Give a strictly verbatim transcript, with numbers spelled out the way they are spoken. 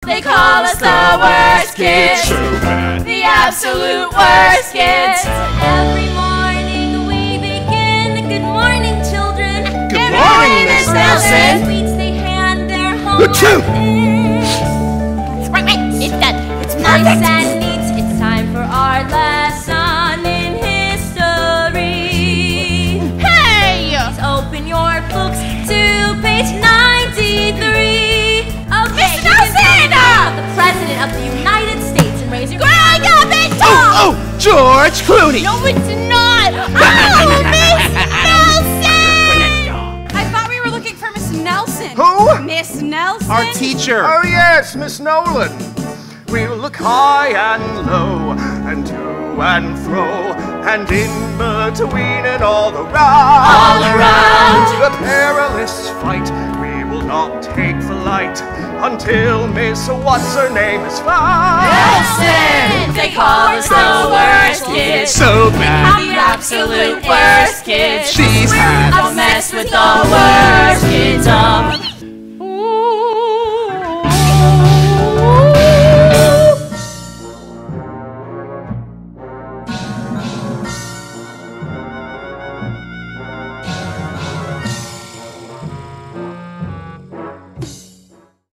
They call us the worst kids. So bad. The absolute worst kids. Every morning we begin. Good morning, children. Good morning, Miss Nelson. Sweets they hand their home. Achoo! Wait, wait, it's done. It's Nice perfect. and neat. It's time for our lesson in history. Hey! Please open your books to page ninety-three. Okay, Miss you can tell me Nelson! about the President of the United States and raise your Greg up it! Oh, oh, George Clooney. No, it's not! Oh, Miss Nelson! I thought we were looking for Miss Nelson. Who? Miss Nelson? Our teacher. Oh yes, Miss Nolan. We'll look high and low, and to and fro, and in between and all around. All around. The perilous fight we will not take flight until Miss What's her name is found. Nelson! They call us the worst kids. So bad. The